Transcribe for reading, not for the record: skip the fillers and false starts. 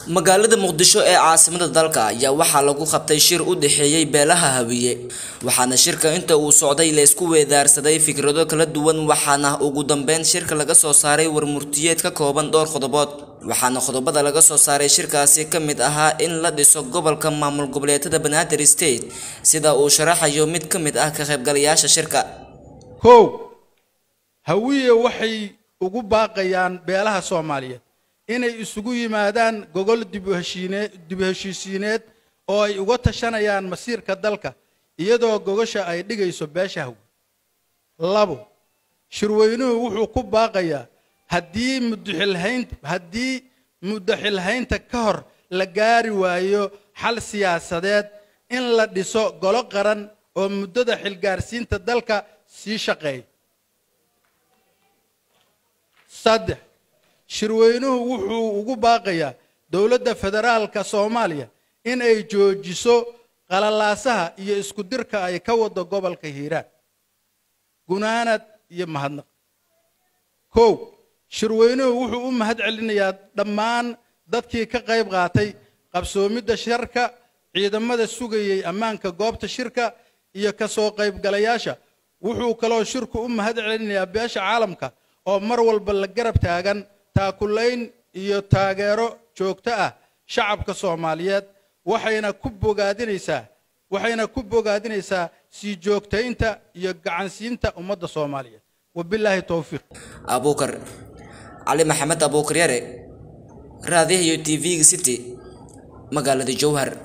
magaalada Muqdisho ee caasimada dalka ayaa waxaa lagu qabtay shir u dhaxeeyay beelaha Hawiye waxaana shirka inta uu socday la isku weedaarsaday fikrado kala duwan waxaana ugu dambeyn shirka laga soo saaray warmurtiyeed ka kooban dhowr qodobood waxaana qodobada laga soo saaray shirkaasi kamid ahaa in la dhiso gobolka maamul goboleedyada Banaadir State sida uu sharaxayo mid kamid ah ka qaybgalayaasha shirka Hawiye waxay ugu baaqayaan beelaha Soomaaliyeed inay isugu yimaadaan gogol dib u heshiisiineed oo ay uga tashanayaan masiirka dalka iyadoo gogosha ay dhigayso beesha Hawiye. Labo, shirweynuhu wuxuu ku baaqayaa haddii muddaxilhaynta ka hor la gaari waayo xal siyaasadeed in la dhiso golo qaran oo muddada xilgaarsiinta dalka sii shaqeeya. Saddex, shirweynuhu wuxuu ugu baaqayaa dawladda federaalka Soomaaliya in ay joojiso qalalaasaha iyo isku dirka ay ka wado gobolka Hiiraan. Gunaanad iyo mahadnaq. Shirweynuhu wuxuu u mahad celinayaa dhammaan dadkii ka qayb qaatay qabsoomidda shirka, ciidamada sugayay ammaanka goobta shirka iyo ka soo qaybgalayaasha. Wuxuu kaloo shirku u mahad celinayaa beesha caalamka oo mar walba la garab taagan taakulayn iyo taageero joogto ah shacabka Soomaaliyeed waxayna ku bogaadinaysaa sii joogtaynta iyo gacansiinta ummadda Soomaaliyeed. Wabillahi tawfiiq. Abuukar Ali Maxamed Abuukar Yare, raadiyaha TV City, magaalada Jowhar.